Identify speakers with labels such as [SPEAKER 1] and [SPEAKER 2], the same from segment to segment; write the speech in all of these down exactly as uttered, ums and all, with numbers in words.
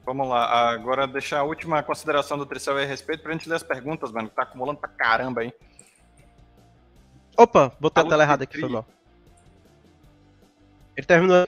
[SPEAKER 1] Vamos lá, agora deixar a última consideração do Tricel a respeito pra gente ler as perguntas, mano, que tá acumulando pra caramba aí.
[SPEAKER 2] Opa, botei a tela errada aqui, foi mal. Ele terminou.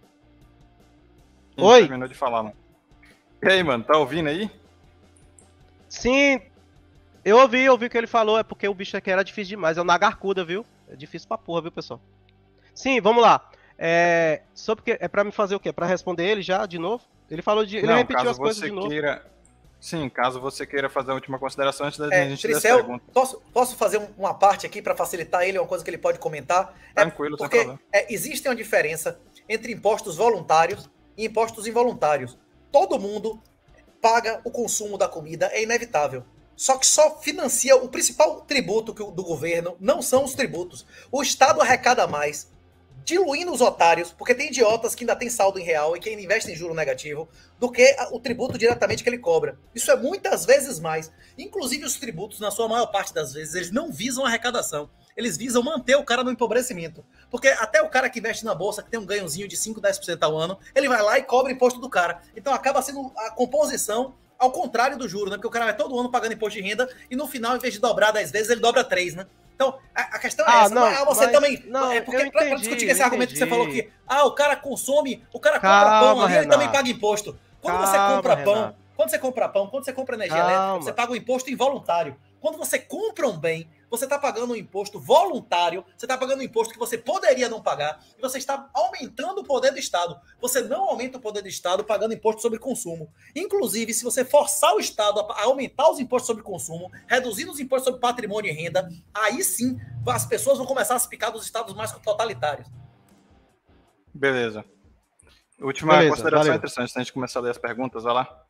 [SPEAKER 1] Ele
[SPEAKER 2] Oi?
[SPEAKER 1] terminou de falar, mano. E aí, mano, tá ouvindo aí?
[SPEAKER 2] Sim, eu ouvi, eu ouvi o que ele falou, é porque o bicho aqui era difícil demais, é o Nagarcuda, viu? É difícil pra porra, viu, pessoal? Sim, vamos lá. É, sobre que, é pra me fazer o quê? Pra responder ele já, de novo? Ele falou de... Ele
[SPEAKER 1] Não,
[SPEAKER 2] repetiu
[SPEAKER 1] caso
[SPEAKER 2] as coisas
[SPEAKER 1] você
[SPEAKER 2] de novo.
[SPEAKER 1] queira... Sim, caso você queira fazer a última consideração antes da
[SPEAKER 3] É,
[SPEAKER 1] gente ler as
[SPEAKER 3] Tricel,
[SPEAKER 1] perguntas.
[SPEAKER 3] posso, posso fazer um- uma parte aqui para facilitar ele, uma coisa que ele pode comentar?
[SPEAKER 1] Tranquilo,
[SPEAKER 3] é
[SPEAKER 1] sem
[SPEAKER 3] porque
[SPEAKER 1] problema.
[SPEAKER 3] é, existe uma diferença entre impostos voluntários e impostos involuntários. Todo mundo paga o consumo da comida, é inevitável. Só que só financia o principal tributo que o- do governo, não são os tributos. O Estado arrecada mais, diluindo os otários, porque tem idiotas que ainda tem saldo em real e que ainda investem em juro negativo, do que a- o tributo diretamente que ele cobra. Isso é muitas vezes mais. Inclusive os tributos, na sua maior parte das vezes, eles não visam arrecadação. Eles visam manter o cara no empobrecimento. Porque até o cara que investe na bolsa, que tem um ganhozinho de cinco, dez por cento ao ano, ele vai lá e cobra imposto do cara. Então acaba sendo a composição ao contrário do juro, né? Porque o cara vai todo ano pagando imposto de renda e no final, em vez de dobrar dez vezes, ele dobra três, né? Então, a, a questão é
[SPEAKER 2] Ah,
[SPEAKER 3] essa.
[SPEAKER 2] não,
[SPEAKER 3] Ah, você
[SPEAKER 2] mas-
[SPEAKER 3] também.
[SPEAKER 2] não,
[SPEAKER 3] é porque,
[SPEAKER 2] eu
[SPEAKER 3] pra, pra
[SPEAKER 2] entendi,
[SPEAKER 3] discutir esse
[SPEAKER 2] eu
[SPEAKER 3] argumento que você falou
[SPEAKER 2] entendi.
[SPEAKER 3] que, ah, o cara consome, o cara compra
[SPEAKER 2] Calma,
[SPEAKER 3] pão ali, ele também
[SPEAKER 2] Renato.
[SPEAKER 3] paga imposto. Quando você
[SPEAKER 2] Calma,
[SPEAKER 3] compra pão,
[SPEAKER 2] Renato.
[SPEAKER 3] quando você compra pão, quando você compra energia
[SPEAKER 2] Calma.
[SPEAKER 3] elétrica, você paga um imposto involuntário. Quando você compra um bem, você está pagando um imposto voluntário, você está pagando um imposto que você poderia não pagar, e você está aumentando o poder do Estado. Você não aumenta o poder do Estado pagando imposto sobre consumo. Inclusive, se você forçar o Estado a aumentar os impostos sobre consumo, reduzindo os impostos sobre patrimônio e renda, aí sim as pessoas vão começar a se picar dos estados mais totalitários.
[SPEAKER 1] Beleza. Última
[SPEAKER 2] Beleza,
[SPEAKER 1] consideração
[SPEAKER 2] valeu.
[SPEAKER 1] interessante, antes de a gente começar a ler as perguntas, vai lá.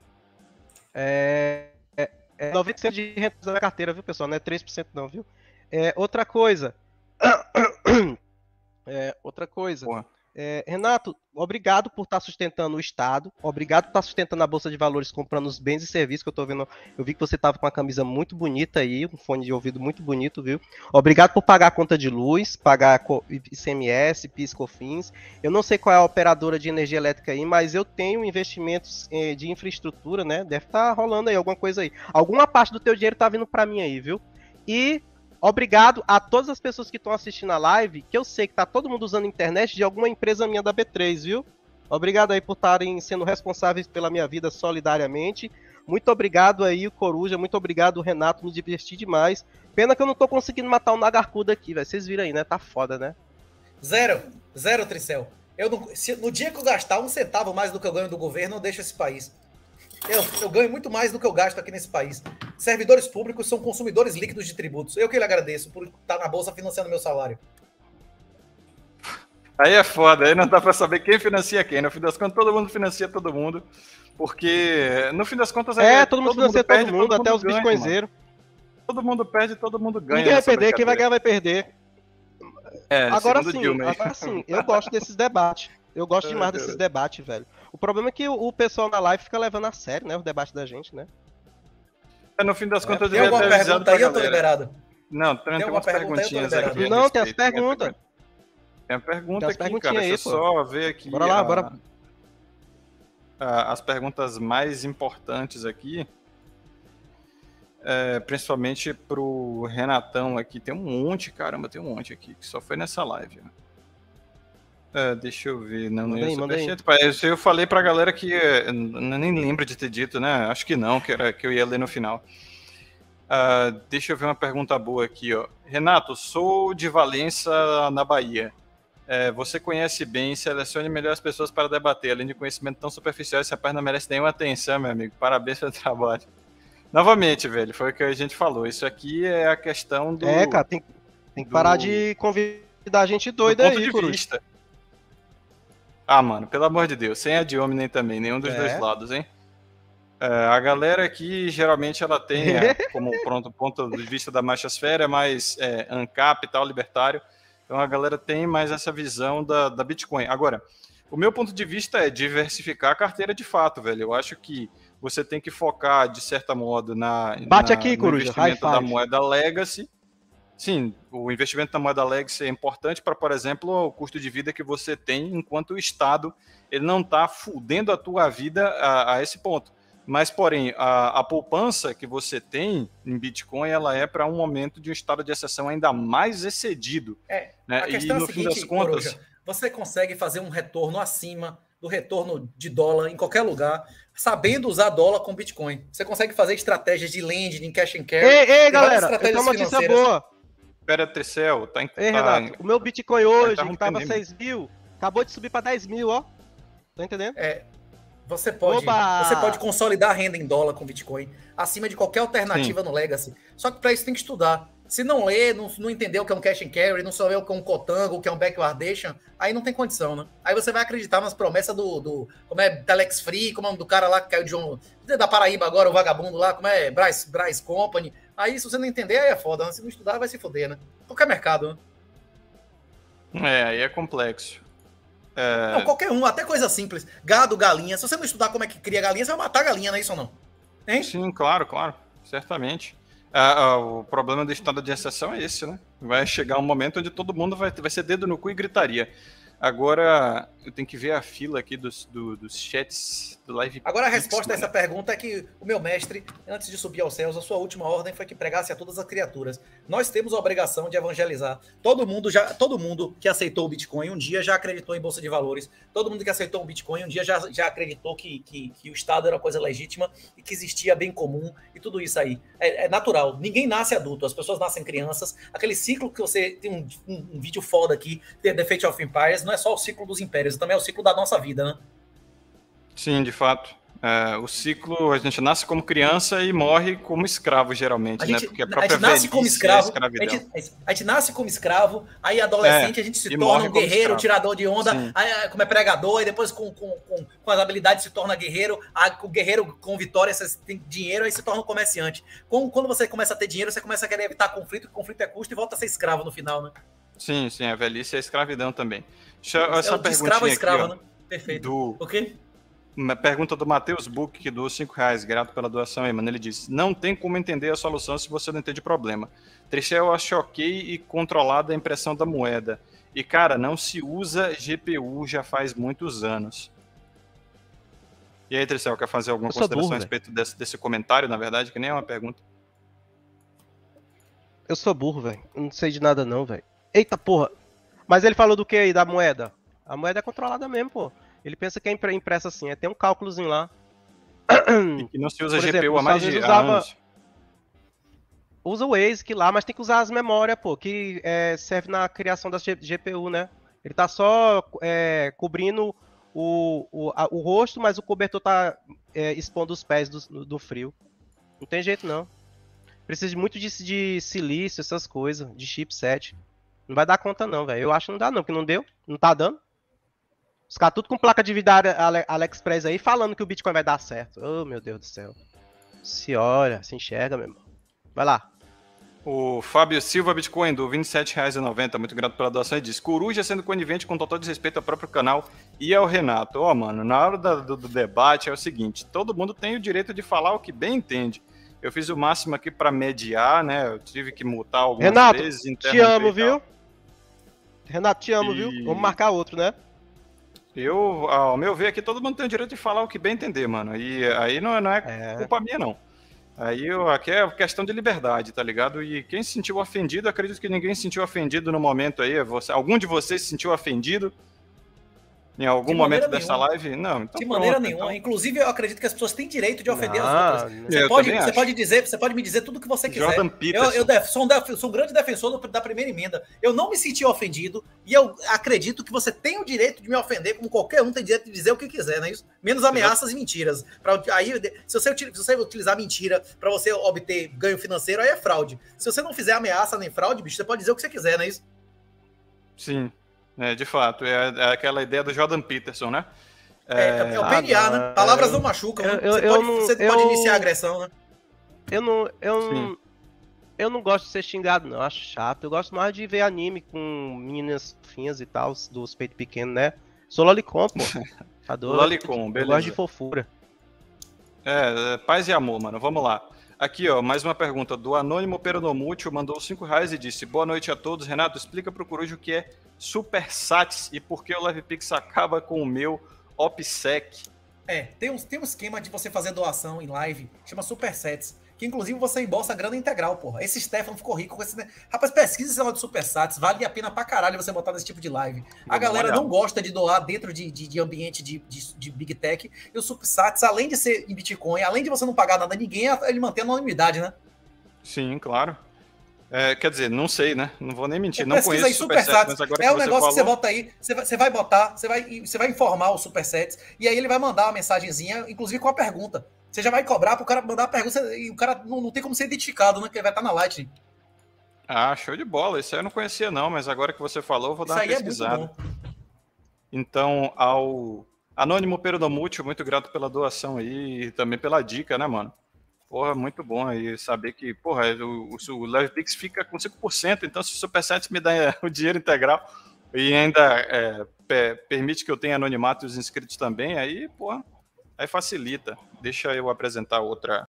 [SPEAKER 2] É, é, é noventa por cento de renda da minha carteira, viu, pessoal? Não é três por cento não, viu? É, outra coisa. É, outra coisa.
[SPEAKER 1] Porra.
[SPEAKER 2] É, Renato, obrigado por estar sustentando o Estado. Obrigado por estar sustentando a Bolsa de Valores, comprando os bens e serviços que eu tô vendo. Eu vi que você tava com uma camisa muito bonita aí, um fone de ouvido muito bonito, viu? Obrigado por pagar a conta de luz, pagar co- I C M S, PIS, COFINS. Eu não sei qual é a operadora de energia elétrica aí, mas eu tenho investimentos eh, de infraestrutura, né? Deve estar rolando aí alguma coisa aí. Alguma parte do teu dinheiro tá vindo para mim aí, viu? E obrigado a todas as pessoas que estão assistindo a live, que eu sei que tá todo mundo usando a internet de alguma empresa minha da B três, viu? Obrigado aí por estarem sendo responsáveis pela minha vida solidariamente. Muito obrigado aí, o Coruja. Muito obrigado, Renato. Me diverti demais. Pena que eu não tô conseguindo matar o Nagarcuda aqui, velho. Vocês viram aí, né? Tá foda, né?
[SPEAKER 3] Zero. Zero, Tricel. Eu não, se, no dia que eu gastar um centavo mais do que eu ganho do governo, eu deixo esse país. Eu, eu ganho muito mais do que eu gasto aqui nesse país. Servidores públicos são consumidores líquidos de tributos. Eu que lhe agradeço por estar na bolsa financiando meu salário.
[SPEAKER 1] Aí é foda, aí não dá pra saber quem financia quem. No fim das contas, todo mundo financia todo mundo. Porque, no fim das contas,
[SPEAKER 2] É, todo mundo financia
[SPEAKER 1] perde,
[SPEAKER 2] todo mundo, até os
[SPEAKER 1] ganha,
[SPEAKER 2] bitcoinzeiros.
[SPEAKER 1] mano. Todo mundo perde, todo mundo ganha.
[SPEAKER 2] Ninguém vai
[SPEAKER 1] nessa
[SPEAKER 2] perder, quem vai ganhar
[SPEAKER 1] brincadeira.
[SPEAKER 2] vai perder.
[SPEAKER 1] É,
[SPEAKER 2] Agora
[SPEAKER 1] segundo
[SPEAKER 2] sim,
[SPEAKER 1] Dilma aí.
[SPEAKER 2] agora sim, eu gosto desses debates. Eu gosto
[SPEAKER 1] Ai,
[SPEAKER 2] demais
[SPEAKER 1] cara.
[SPEAKER 2] desses debates, velho. O problema é que o, o pessoal na live fica levando a sério, né? Os debates da gente, né?
[SPEAKER 1] É, no fim das contas, eu
[SPEAKER 3] Tem
[SPEAKER 1] devia
[SPEAKER 3] alguma
[SPEAKER 1] ter avisado
[SPEAKER 3] pergunta
[SPEAKER 1] pra
[SPEAKER 3] aí? Eu tô
[SPEAKER 1] galera.
[SPEAKER 3] liberado.
[SPEAKER 1] Não, tem, tem
[SPEAKER 3] alguma
[SPEAKER 1] umas
[SPEAKER 3] pergunta aí? Eu tô
[SPEAKER 1] perguntinhas
[SPEAKER 3] liberado.
[SPEAKER 1] aqui. a
[SPEAKER 2] Não, tem as
[SPEAKER 1] respeito.
[SPEAKER 2] perguntas.
[SPEAKER 1] Tem a pergunta
[SPEAKER 2] Tem as
[SPEAKER 1] aqui,
[SPEAKER 2] perguntinhas
[SPEAKER 1] cara.
[SPEAKER 2] aí,
[SPEAKER 1] Deixa eu
[SPEAKER 2] pô.
[SPEAKER 1] só ver aqui.
[SPEAKER 2] Bora lá,
[SPEAKER 1] a-
[SPEAKER 2] bora.
[SPEAKER 1] a- as perguntas mais importantes aqui. É, principalmente pro Renatão aqui. Tem um monte, caramba, tem um monte aqui. Que só foi nessa live. ó. É, deixa eu ver. Não,
[SPEAKER 2] Manda
[SPEAKER 1] não
[SPEAKER 2] aí, manda aí.
[SPEAKER 1] superchat. Pá, isso eu falei pra galera que. é, Eu nem lembro de ter dito, né? Acho que não, que, era, que eu ia ler no final. Ah, deixa eu ver uma pergunta boa aqui, ó. Renato, sou de Valença, na Bahia. É, você conhece bem, selecione melhor as pessoas para debater. Além de conhecimento tão superficial, esse rapaz não merece nenhuma atenção, meu amigo. Parabéns pelo trabalho. Novamente, velho, foi o que a gente falou. Isso aqui é a questão do,
[SPEAKER 2] É, cara, tem, tem que
[SPEAKER 1] do-
[SPEAKER 2] parar de convidar gente
[SPEAKER 1] do
[SPEAKER 2] doida
[SPEAKER 1] ponto
[SPEAKER 2] aí,
[SPEAKER 1] de
[SPEAKER 2] Coruja.
[SPEAKER 1] vista. Ah, mano, pelo amor de Deus, sem a de homem nem também, nenhum dos
[SPEAKER 2] É.
[SPEAKER 1] dois lados, hein? É, a galera aqui, geralmente, ela tem, é, como pronto, ponto de vista da machosfera, é mais é, ANCAP e tal, libertário. Então a galera tem mais essa visão da, da Bitcoin. Agora, o meu ponto de vista é diversificar a carteira de fato, velho. Eu acho que você tem que focar, de certa modo, na,
[SPEAKER 2] Bate
[SPEAKER 1] na-
[SPEAKER 2] aqui,
[SPEAKER 1] no
[SPEAKER 2] Coruja,
[SPEAKER 1] investimento
[SPEAKER 2] high
[SPEAKER 1] da
[SPEAKER 2] five.
[SPEAKER 1] moeda Legacy. sim, o investimento na moeda legacy é importante para, por exemplo, o custo de vida que você tem, enquanto o Estado ele não está fudendo a tua vida a, a esse ponto. Mas, porém, a, a poupança que você tem em Bitcoin, ela é para um momento de um estado de exceção ainda mais excedido.
[SPEAKER 3] É,
[SPEAKER 1] né?
[SPEAKER 3] a questão
[SPEAKER 1] E no
[SPEAKER 3] é a
[SPEAKER 1] fim
[SPEAKER 3] seguinte,
[SPEAKER 1] das contas,
[SPEAKER 3] Coruja, você consegue fazer um retorno acima do retorno de dólar em qualquer lugar, sabendo usar dólar com Bitcoin. Você consegue fazer estratégias de lending, cash and carry.
[SPEAKER 2] Ei, ei,
[SPEAKER 3] tem várias
[SPEAKER 2] galera, eu tenho uma notícia
[SPEAKER 3] financeiras.
[SPEAKER 2] boa.
[SPEAKER 1] Pera, Tricel, tá em.
[SPEAKER 2] Ei,
[SPEAKER 1] tá
[SPEAKER 2] Renato, o meu Bitcoin hoje,
[SPEAKER 1] tá
[SPEAKER 2] que tava
[SPEAKER 1] rompendo,
[SPEAKER 2] seis mil, acabou de subir pra dez mil, ó. Tá entendendo?
[SPEAKER 3] É, você pode,
[SPEAKER 2] Oba!
[SPEAKER 3] você pode consolidar a renda em dólar com Bitcoin acima de qualquer alternativa
[SPEAKER 1] Sim.
[SPEAKER 3] no Legacy. Só que para isso tem que estudar. Se não ler, não, não entender o que é um cash and carry, não saber o que é um cotango, o que é um backwardation, aí não tem condição, né? Aí você vai acreditar nas promessas do, do como é Telex Free, como é o nome do cara lá que caiu de um, da Paraíba agora, o vagabundo lá, como é Bryce, Bryce Company. Aí se você não entender, aí é foda, né? Se não estudar, vai se foder, né? Qualquer mercado, né?
[SPEAKER 1] É, aí é complexo. É...
[SPEAKER 3] Não, qualquer um, até coisa simples. Gado, galinha. Se você não estudar como é que cria galinha, você vai matar a galinha, não é isso ou não? Hein?
[SPEAKER 1] Sim, claro, claro, certamente. Ah, ah, o problema do estado de exceção é esse, né? Vai chegar um momento onde todo mundo vai, vai ser dedo no cu e gritaria. Agora, eu tenho que ver a fila aqui dos, do, dos chats do Live.
[SPEAKER 3] Agora a
[SPEAKER 1] Pix,
[SPEAKER 3] resposta a
[SPEAKER 1] mano.
[SPEAKER 3] essa pergunta é que o meu mestre, antes de subir aos céus, a sua última ordem foi que pregasse a todas as criaturas. Nós temos a obrigação de evangelizar. Todo mundo já, todo mundo que aceitou o Bitcoin um dia já acreditou em bolsa de valores. Todo mundo que aceitou o Bitcoin um dia já, já acreditou que, que, que o Estado era uma coisa legítima e que existia bem comum e tudo isso aí. É, é natural. Ninguém nasce adulto. As pessoas nascem crianças. Aquele ciclo que você tem um, um, um vídeo foda aqui, The Fate of Empires, não é só o ciclo dos impérios, também é o ciclo da nossa vida, né?
[SPEAKER 1] Sim, de fato. É, o ciclo, a gente nasce como criança e morre como escravo, geralmente,
[SPEAKER 3] A
[SPEAKER 1] né?
[SPEAKER 3] gente,
[SPEAKER 1] Porque a
[SPEAKER 3] a
[SPEAKER 1] própria
[SPEAKER 3] gente nasce como
[SPEAKER 1] velhice é
[SPEAKER 3] escravo, a
[SPEAKER 1] escravidão.
[SPEAKER 3] gente, a gente nasce como escravo, aí adolescente
[SPEAKER 1] É,
[SPEAKER 3] a gente se
[SPEAKER 1] e
[SPEAKER 3] torna
[SPEAKER 1] morre
[SPEAKER 3] um
[SPEAKER 1] como
[SPEAKER 3] guerreiro,
[SPEAKER 1] escravo.
[SPEAKER 3] tirador de onda,
[SPEAKER 1] Sim.
[SPEAKER 3] aí, como é pregador, e depois com, com, com, com as habilidades se torna guerreiro, aí, o guerreiro com vitória você tem dinheiro, aí se torna um comerciante. Com, quando você começa a ter dinheiro, você começa a querer evitar conflito, que conflito é custo, e volta a ser escravo no final, né?
[SPEAKER 1] Sim, sim, a velhice é escravidão também. Deixa, eu- essa
[SPEAKER 3] é o de escravo a
[SPEAKER 1] perguntinha
[SPEAKER 3] escravo,
[SPEAKER 1] aqui, ó,
[SPEAKER 3] né? Perfeito.
[SPEAKER 1] do,
[SPEAKER 3] O quê?
[SPEAKER 1] uma pergunta do Matheus Buck, que doou cinco reais, grato pela doação aí, mano. Ele disse, não tem como entender a solução se você não entende o problema. Tricel acha ok e controlada a impressão da moeda. E, cara, não se usa G P U já faz muitos anos. E aí, Tricel, quer fazer alguma
[SPEAKER 2] Eu sou
[SPEAKER 1] consideração
[SPEAKER 2] burro,
[SPEAKER 1] a respeito desse, desse comentário, na verdade, que nem é uma pergunta?
[SPEAKER 2] Eu sou burro, velho. Eu não sei de nada não, velho. Eita porra. Mas ele falou do que aí? Da moeda? A moeda é controlada mesmo, pô. Ele pensa que é impre- impressa assim. É, tem um cálculozinho lá.
[SPEAKER 1] E que não se usa
[SPEAKER 2] Por
[SPEAKER 1] G P U
[SPEAKER 2] exemplo,
[SPEAKER 1] há
[SPEAKER 2] os
[SPEAKER 1] mais
[SPEAKER 2] Estados
[SPEAKER 1] de
[SPEAKER 2] Unidos usava-
[SPEAKER 1] anos.
[SPEAKER 2] Usa o ASIC lá, mas tem que usar as memórias, pô. Que é, serve na criação da G- GPU, né? Ele tá só é, cobrindo o, o, a- o rosto, mas o cobertor tá é, expondo os pés do, do frio. Não tem jeito, não. Precisa de muito de, de silício, essas coisas, de chipset. Não vai dar conta não, velho. Eu acho que não dá não, porque não deu, não tá dando. Os caras tudo com placa de vídeo da Ale- AliExpress aí, falando que o Bitcoin vai dar certo. Oh, meu Deus do céu. Se olha, se enxerga, meu irmão. Vai lá.
[SPEAKER 1] O Fábio Silva Bitcoin, do vinte e sete reais e noventa centavos, muito grato pela doação, ele diz, Coruja sendo conivente com total desrespeito ao próprio canal e ao Renato. Ó, oh, mano, na hora da, do, do debate é o seguinte, todo mundo tem o direito de falar o que bem entende. Eu fiz o máximo aqui pra mediar, né, eu tive que mutar algumas
[SPEAKER 2] Renato,
[SPEAKER 1] vezes.
[SPEAKER 2] te
[SPEAKER 1] interromper
[SPEAKER 2] amo,
[SPEAKER 1] e tal.
[SPEAKER 2] viu? Renato, te amo,
[SPEAKER 1] E-
[SPEAKER 2] viu? Vamos marcar outro, né?
[SPEAKER 1] Eu, ao meu ver aqui, todo mundo tem o direito de falar o que bem entender, mano. E aí não, é- não é
[SPEAKER 2] É.
[SPEAKER 1] culpa minha, não. Aí eu, aqui é questão de liberdade, tá ligado? E quem se sentiu ofendido, acredito que ninguém se sentiu ofendido no momento aí. Você, algum de vocês se sentiu ofendido em algum
[SPEAKER 3] De
[SPEAKER 1] momento
[SPEAKER 3] maneira
[SPEAKER 1] dessa
[SPEAKER 3] nenhuma.
[SPEAKER 1] live? Não, então
[SPEAKER 3] De
[SPEAKER 1] pronto,
[SPEAKER 3] maneira nenhuma.
[SPEAKER 1] então-
[SPEAKER 3] Inclusive, eu acredito que as pessoas têm direito de ofender
[SPEAKER 2] Não,
[SPEAKER 3] as outras. Você
[SPEAKER 1] eu
[SPEAKER 3] pode,
[SPEAKER 1] também
[SPEAKER 3] você
[SPEAKER 1] acho.
[SPEAKER 3] pode dizer, você pode me dizer tudo que você quiser.
[SPEAKER 1] Jordan
[SPEAKER 3] Eu,
[SPEAKER 1] Peterson.
[SPEAKER 3] eu def- sou, um def- sou um grande defensor do- da primeira emenda. Eu não me senti ofendido e eu acredito que você tem o direito de me ofender, como qualquer um tem direito de dizer o que quiser, não é isso? Menos ameaças e mentiras. Pra, aí, se você, util- se você utilizar mentira para você obter ganho financeiro, aí é fraude. Se você não fizer ameaça nem fraude, bicho, você pode dizer o que você quiser, não é isso?
[SPEAKER 1] Sim, é, de fato. É, é aquela ideia do Jordan Peterson, né?
[SPEAKER 3] É, é o
[SPEAKER 2] Ah,
[SPEAKER 3] P N A,
[SPEAKER 2] não,
[SPEAKER 3] né? Palavras
[SPEAKER 2] eu-
[SPEAKER 3] não machucam.
[SPEAKER 2] eu-
[SPEAKER 3] né?
[SPEAKER 2] eu-
[SPEAKER 3] Você,
[SPEAKER 2] eu
[SPEAKER 3] pode,
[SPEAKER 2] não-
[SPEAKER 3] você pode
[SPEAKER 2] eu-
[SPEAKER 3] iniciar a agressão, né?
[SPEAKER 2] Eu não, eu
[SPEAKER 1] Sim.
[SPEAKER 2] não, eu não gosto de ser xingado, não. Acho chato. Eu gosto mais de ver anime com meninas fofinhas e tal, dos peitos pequenos, né? Sou lolicon, pô. Tá doido.
[SPEAKER 1] Lolicon,
[SPEAKER 2] Eu
[SPEAKER 1] beleza.
[SPEAKER 2] gosto de fofura.
[SPEAKER 1] É, é, paz e amor, mano. Vamos lá. Aqui, ó, mais uma pergunta do Anônimo Peronomútil, mandou cinco reais e disse: boa noite a todos. Renato, explica pro Coruja o que é Supersats e por que o LivePix acaba com o meu OPSEC.
[SPEAKER 3] É, tem um, tem um esquema de você fazer doação em live, chama Supersats, que inclusive você embolsa grana integral, porra. Esse Stefano ficou rico com esse... Rapaz, pesquisa esse negócio de Supersats, vale a pena pra caralho você botar nesse tipo de live. A galera não gosta de doar dentro de, de, de ambiente de, de, de Big Tech, e o Supersats, além de ser em Bitcoin, além de você não pagar nada a ninguém, ele mantém a anonimidade, né?
[SPEAKER 1] Sim, claro. É, quer dizer, não sei, né? Não vou nem mentir,
[SPEAKER 3] É,
[SPEAKER 1] não conheço
[SPEAKER 3] aí,
[SPEAKER 1] Supersats,
[SPEAKER 3] Supersats,
[SPEAKER 1] mas agora
[SPEAKER 3] é
[SPEAKER 1] que
[SPEAKER 3] um
[SPEAKER 1] você
[SPEAKER 3] negócio
[SPEAKER 1] falou...
[SPEAKER 3] que você bota aí, você vai, você vai botar, você vai, você vai informar o Supersats, e aí ele vai mandar uma mensagenzinha, inclusive com a pergunta. Você já vai cobrar pro cara mandar a pergunta, e o cara não, não tem como ser identificado, né? Que ele vai estar na Lightning.
[SPEAKER 1] Ah, show de bola. Isso aí eu não conhecia não, mas agora que você falou, eu vou dar
[SPEAKER 3] Isso
[SPEAKER 1] uma
[SPEAKER 3] aí
[SPEAKER 1] pesquisada.
[SPEAKER 3] É muito bom.
[SPEAKER 1] Então, ao Anônimo Peronomútil, muito grato pela doação aí e também pela dica, né, mano? Porra, muito bom aí saber que, porra, o, o, o LivePix fica com cinco por cento, então se o Supersats me dá o dinheiro integral e ainda é, pe, permite que eu tenha anonimato e os inscritos também, aí, porra, aí facilita. Deixa eu apresentar outra